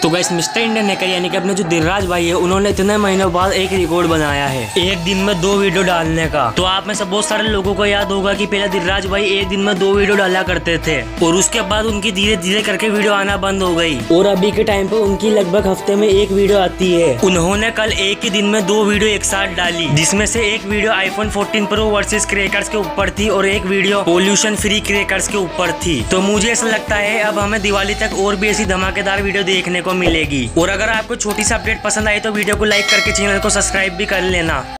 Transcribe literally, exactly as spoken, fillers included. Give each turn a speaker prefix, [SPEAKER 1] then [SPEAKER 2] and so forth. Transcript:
[SPEAKER 1] तो guys mister Indian hacker यानी कि अपने जो दिलराज भाई है उन्होंने इतने महीनों बाद एक रिकॉर्ड बनाया है एक दिन में दो वीडियो डालने का। तो आप में से बहुत सारे लोगों को याद होगा कि पहले दिलराज भाई एक दिन में दो वीडियो डाला करते थे और उसके बाद उनकी धीरे धीरे करके वीडियो आना बंद हो गई और अभी के टाइम पे उनकी लगभग हफ्ते में एक वीडियो आती है। उन्होंने कल एक ही दिन में दो वीडियो एक साथ डाली, जिसमें से एक video iPhone fourteen pro versus crackers के ऊपर थी और एक वीडियो पोल्यूशन फ्री क्रैकर्स के ऊपर थी। तो मुझे ऐसा लगता है अब हमें दिवाली तक और भी ऐसी धमाकेदार वीडियो देखने को मिलेगी। और अगर आपको छोटी सी अपडेट पसंद आई तो वीडियो को लाइक करके चैनल को सब्सक्राइब भी कर लेना।